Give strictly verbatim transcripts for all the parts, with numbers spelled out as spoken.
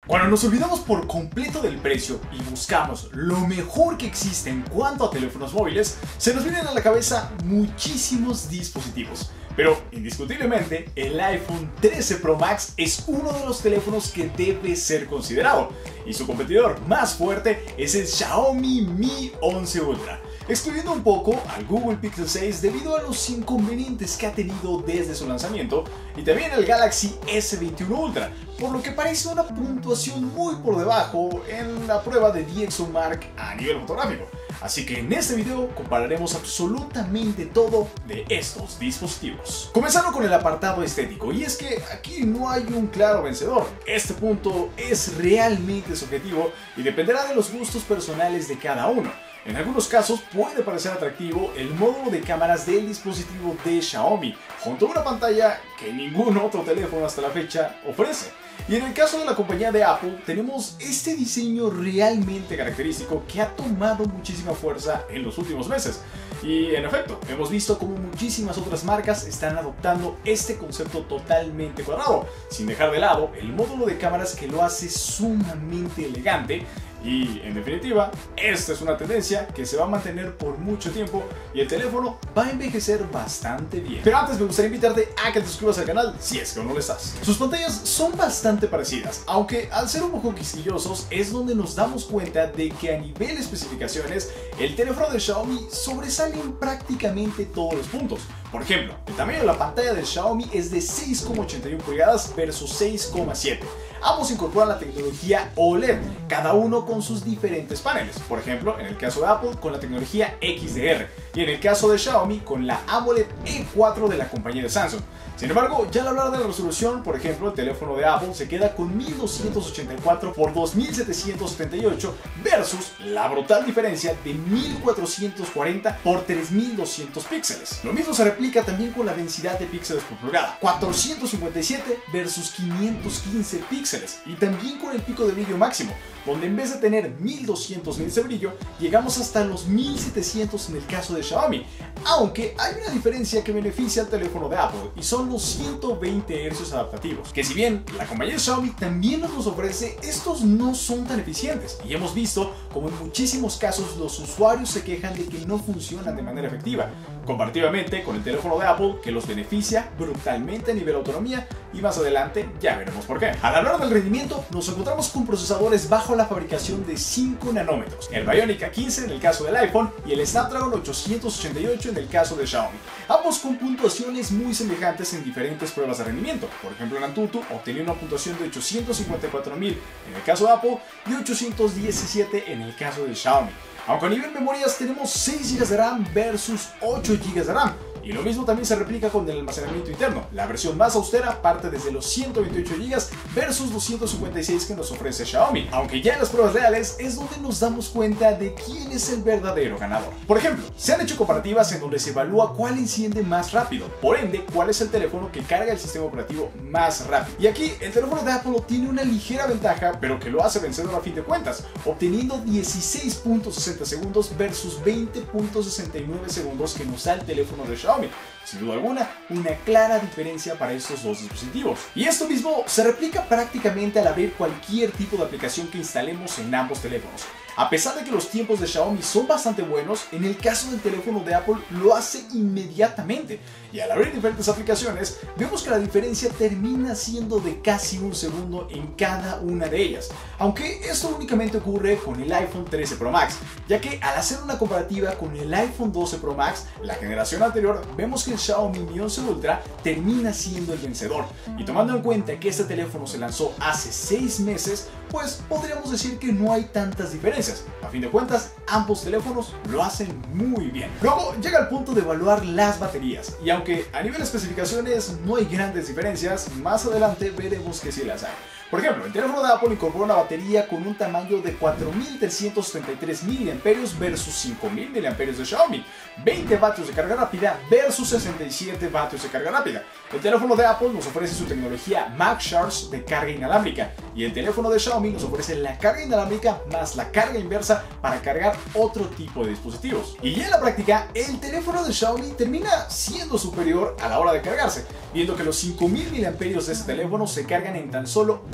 Cuando nos olvidamos por completo del precio y buscamos lo mejor que existe en cuanto a teléfonos móviles, se nos vienen a la cabeza muchísimos dispositivos. Pero indiscutiblemente el iPhone trece Pro Max es uno de los teléfonos que debe ser considerado, y su competidor más fuerte es el Xiaomi Mi once Ultra, excluyendo un poco al Google Pixel seis debido a los inconvenientes que ha tenido desde su lanzamiento, y también el Galaxy S veintiuno Ultra, por lo que parece una puntuación muy por debajo en la prueba de DxOMark a nivel fotográfico. Así que en este video compararemos absolutamente todo de estos dispositivos. Comenzando con el apartado estético, y es que aquí no hay un claro vencedor. Este punto es realmente subjetivo y dependerá de los gustos personales de cada uno. En algunos casos puede parecer atractivo el módulo de cámaras del dispositivo de Xiaomi, junto a una pantalla que ningún otro teléfono hasta la fecha ofrece. Y en el caso de la compañía de Apple, tenemos este diseño realmente característico que ha tomado muchísima fuerza en los últimos meses. Y en efecto, hemos visto como muchísimas otras marcas están adoptando este concepto totalmente cuadrado, sin dejar de lado el módulo de cámaras que lo hace sumamente elegante. Y en definitiva, esta es una tendencia que se va a mantener por mucho tiempo y el teléfono va a envejecer bastante bien. Pero antes me gustaría invitarte a que te suscribas al canal si es que aún no lo estás. Sus pantallas son bastante parecidas, aunque al ser un poco quisquillosos es donde nos damos cuenta de que a nivel de especificaciones el teléfono de Xiaomi sobresale en prácticamente todos los puntos. Por ejemplo, el tamaño de la pantalla del Xiaomi es de seis coma ochenta y uno pulgadas versus seis coma siete. Ambos incorporan la tecnología O L E D, cada uno con sus diferentes paneles. Por ejemplo, en el caso de Apple con la tecnología X D R y en el caso de Xiaomi con la AMOLED E cuatro de la compañía de Samsung. Sin embargo, ya al hablar de la resolución, por ejemplo, el teléfono de Apple se queda con mil doscientos ochenta y cuatro por dos mil setecientos setenta y ocho versus la brutal diferencia de mil cuatrocientos cuarenta por tres mil doscientos píxeles. Lo mismo se replica también con la densidad de píxeles por pulgada, cuatrocientos cincuenta y siete versus quinientos quince píxeles, y también con el pico de brillo máximo, donde en vez de tener mil doscientos nits de brillo, llegamos hasta los mil setecientos en el caso de Xiaomi, aunque hay una diferencia que beneficia al teléfono de Apple y son los ciento veinte hercios adaptativos, que si bien la compañía Xiaomi también nos los ofrece, estos no son tan eficientes y hemos visto como en muchísimos casos los usuarios se quejan de que no funcionan de manera efectiva, comparativamente con el teléfono de Apple que los beneficia brutalmente a nivel de autonomía, y más adelante ya veremos por qué. Al hablar del rendimiento, nos encontramos con procesadores bajo la fabricación de cinco nanómetros, el Bionic A quince en el caso del iPhone y el Snapdragon ochocientos ochenta y ocho en el caso de Xiaomi, ambos con puntuaciones muy semejantes en diferentes pruebas de rendimiento. Por ejemplo, en Antutu obtenía una puntuación de ochocientos cincuenta y cuatro mil en el caso de Apple y ochocientos diecisiete en el caso de Xiaomi. Aunque a nivel memorias tenemos seis gigas de RAM versus ocho gigas de RAM. Y lo mismo también se replica con el almacenamiento interno. La versión más austera parte desde los ciento veintiocho gigas versus doscientos cincuenta y seis que nos ofrece Xiaomi. Aunque ya en las pruebas reales es donde nos damos cuenta de quién es el verdadero ganador. Por ejemplo, se han hecho comparativas en donde se evalúa cuál enciende más rápido, por ende, cuál es el teléfono que carga el sistema operativo más rápido. Y aquí el teléfono de Apple obtiene una ligera ventaja, pero que lo hace vencedor a fin de cuentas, obteniendo dieciséis punto sesenta segundos versus veinte punto sesenta y nueve segundos que nos da el teléfono de Xiaomi. Sin duda alguna, una clara diferencia para estos dos dispositivos. Y esto mismo se replica prácticamente al abrir cualquier tipo de aplicación que instalemos en ambos teléfonos. A pesar de que los tiempos de Xiaomi son bastante buenos, en el caso del teléfono de Apple lo hace inmediatamente. Y al abrir diferentes aplicaciones, vemos que la diferencia termina siendo de casi un segundo en cada una de ellas. Aunque esto únicamente ocurre con el iPhone trece Pro Max, ya que al hacer una comparativa con el iPhone doce Pro Max, la generación anterior, vemos que el Xiaomi Mi once Ultra termina siendo el vencedor. Y tomando en cuenta que este teléfono se lanzó hace seis meses, pues podríamos decir que no hay tantas diferencias. A fin de cuentas, ambos teléfonos lo hacen muy bien. Luego llega el punto de evaluar las baterías, y aunque a nivel de especificaciones no hay grandes diferencias, más adelante veremos que sí las hay. Por ejemplo, el teléfono de Apple incorpora una batería con un tamaño de cuatro mil trescientos setenta y tres miliamperios versus cinco mil miliamperios de Xiaomi, veinte vatios de carga rápida versus sesenta y siete vatios de carga rápida. El teléfono de Apple nos ofrece su tecnología MagCharge de carga inalámbrica y el teléfono de Xiaomi nos ofrece la carga inalámbrica más la carga inversa para cargar otro tipo de dispositivos. Y ya en la práctica, el teléfono de Xiaomi termina siendo superior a la hora de cargarse, viendo que los cinco mil miliamperios de este teléfono se cargan en tan solo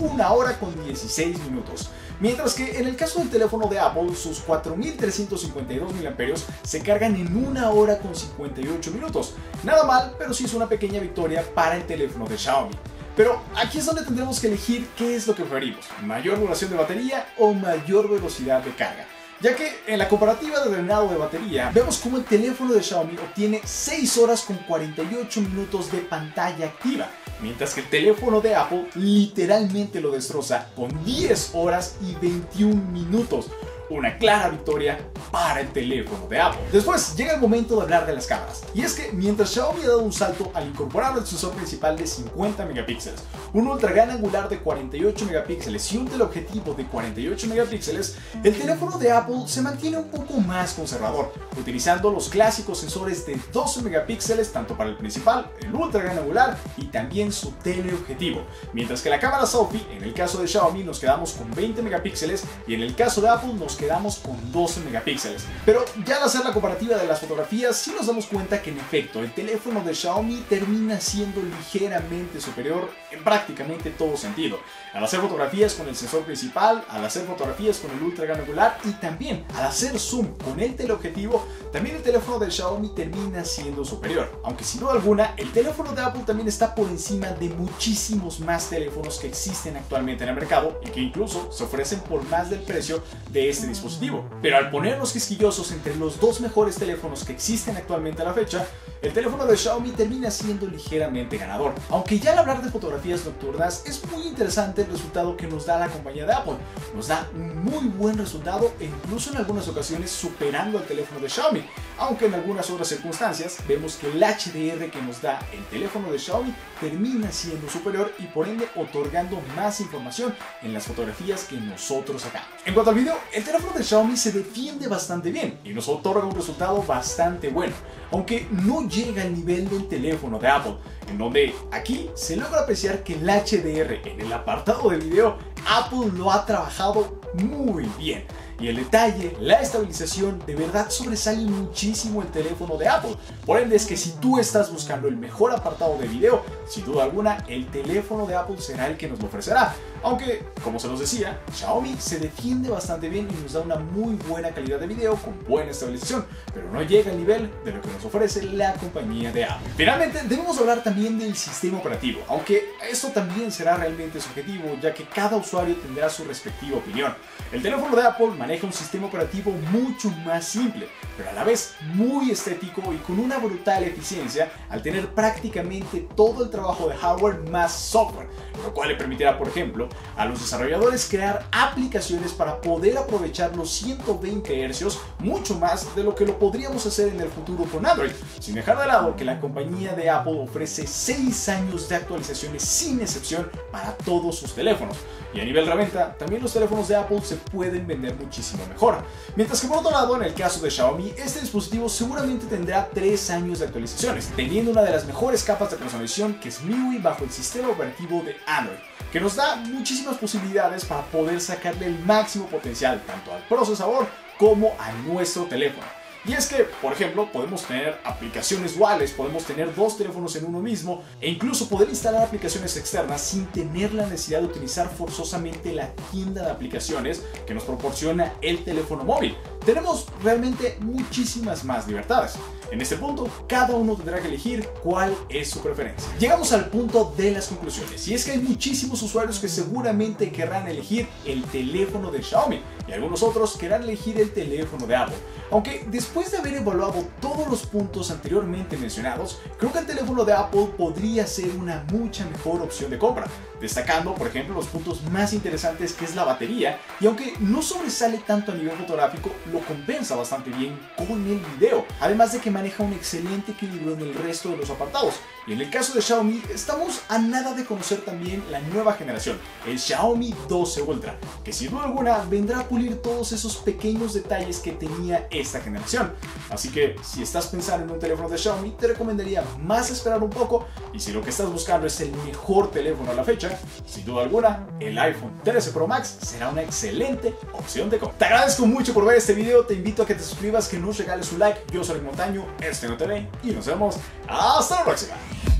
una hora con dieciséis minutos. Mientras que en el caso del teléfono de Apple, sus cuatro mil trescientos cincuenta y dos miliamperios hora se cargan en una hora con cincuenta y ocho minutos. Nada mal, pero sí es una pequeña victoria para el teléfono de Xiaomi. Pero aquí es donde tendremos que elegir qué es lo que preferimos, mayor duración de batería o mayor velocidad de carga. Ya que en la comparativa de drenado de batería, vemos como el teléfono de Xiaomi obtiene seis horas con cuarenta y ocho minutos de pantalla activa, mientras que el teléfono de Apple literalmente lo destroza con diez horas y veintiún minutos. Una clara victoria para el teléfono de Apple. Después llega el momento de hablar de las cámaras. Y es que mientras Xiaomi ha dado un salto al incorporar el sensor principal de cincuenta megapíxeles, un ultra gran angular de cuarenta y ocho megapíxeles y un teleobjetivo de cuarenta y ocho megapíxeles, el teléfono de Apple se mantiene un poco más conservador, utilizando los clásicos sensores de doce megapíxeles tanto para el principal, el ultra gran angular y también su teleobjetivo. Mientras que la cámara selfie, en el caso de Xiaomi nos quedamos con veinte megapíxeles y en el caso de Apple nos quedamos con doce megapíxeles. Pero ya al hacer la comparativa de las fotografías sí nos damos cuenta que en efecto el teléfono de Xiaomi termina siendo ligeramente superior en prácticamente todo sentido. Al hacer fotografías con el sensor principal, al hacer fotografías con el ultra gran angular y también al hacer zoom con el teleobjetivo, también el teléfono de Xiaomi termina siendo superior. Aunque sin duda alguna el teléfono de Apple también está por encima de muchísimos más teléfonos que existen actualmente en el mercado y que incluso se ofrecen por más del precio de este dispositivo. Pero al ponernos quisquillosos entre los dos mejores teléfonos que existen actualmente a la fecha, el teléfono de Xiaomi termina siendo ligeramente ganador. Aunque ya al hablar de fotografías nocturnas es muy interesante el resultado que nos da la compañía de Apple. Nos da un muy buen resultado e incluso en algunas ocasiones superando al teléfono de Xiaomi. Aunque en algunas otras circunstancias vemos que el H D R que nos da el teléfono de Xiaomi termina siendo superior y por ende otorgando más información en las fotografías que nosotros sacamos. En cuanto al video, el teléfono de Xiaomi se defiende bastante bien y nos otorga un resultado bastante bueno, aunque no llega al nivel del teléfono de Apple, en donde aquí se logra apreciar que el H D R en el apartado de video Apple lo ha trabajado muy bien. Y el detalle, la estabilización, de verdad sobresale muchísimo el teléfono de Apple. Por ende es que si tú estás buscando el mejor apartado de video, sin duda alguna el teléfono de Apple será el que nos lo ofrecerá. Aunque, como se los decía, Xiaomi se defiende bastante bien y nos da una muy buena calidad de video con buena estabilización, pero no llega al nivel de lo que nos ofrece la compañía de Apple. Finalmente, debemos hablar también del sistema operativo, aunque esto también será realmente subjetivo, ya que cada usuario tendrá su respectiva opinión. El teléfono de Apple maneja un sistema operativo mucho más simple, pero a la vez muy estético y con una brutal eficiencia al tener prácticamente todo el trabajo de hardware más software, lo cual le permitirá, por ejemplo, a los desarrolladores crear aplicaciones para poder aprovechar los ciento veinte hercios mucho más de lo que lo podríamos hacer en el futuro con Android, sin dejar de lado que la compañía de Apple ofrece seis años de actualizaciones sin excepción para todos sus teléfonos. Y a nivel reventa, también los teléfonos de Apple se pueden vender muchísimo mejor. Mientras que por otro lado, en el caso de Xiaomi, este dispositivo seguramente tendrá tres años de actualizaciones, teniendo una de las mejores capas de personalización que es M I U I bajo el sistema operativo de Android, que nos da muchísimas posibilidades para poder sacarle el máximo potencial tanto al procesador como a nuestro teléfono. Y es que, por ejemplo, podemos tener aplicaciones duales, podemos tener dos teléfonos en uno mismo e incluso poder instalar aplicaciones externas sin tener la necesidad de utilizar forzosamente la tienda de aplicaciones que nos proporciona el teléfono móvil. Tenemos realmente muchísimas más libertades. En este punto, cada uno tendrá que elegir cuál es su preferencia. Llegamos al punto de las conclusiones, y es que hay muchísimos usuarios que seguramente querrán elegir el teléfono de Xiaomi y algunos otros querrán elegir el teléfono de Apple. Aunque después de haber evaluado todos los puntos anteriormente mencionados, creo que el teléfono de Apple podría ser una mucha mejor opción de compra, destacando por ejemplo los puntos más interesantes que es la batería, y aunque no sobresale tanto a nivel fotográfico, lo compensa bastante bien con el video, además de que maneja un excelente equilibrio en el resto de los apartados. Y en el caso de Xiaomi, estamos a nada de conocer también la nueva generación, el Xiaomi doce Ultra, que sin duda alguna vendrá a pulir todos esos pequeños detalles que tenía esta generación. Así que si estás pensando en un teléfono de Xiaomi, te recomendaría más esperar un poco, y si lo que estás buscando es el mejor teléfono a la fecha, sin duda alguna, el iPhone trece Pro Max será una excelente opción de compra. Te agradezco mucho por ver este video, te invito a que te suscribas, que nos regales un like. Yo soy el Montaño, este no te ve, y nos vemos hasta la próxima.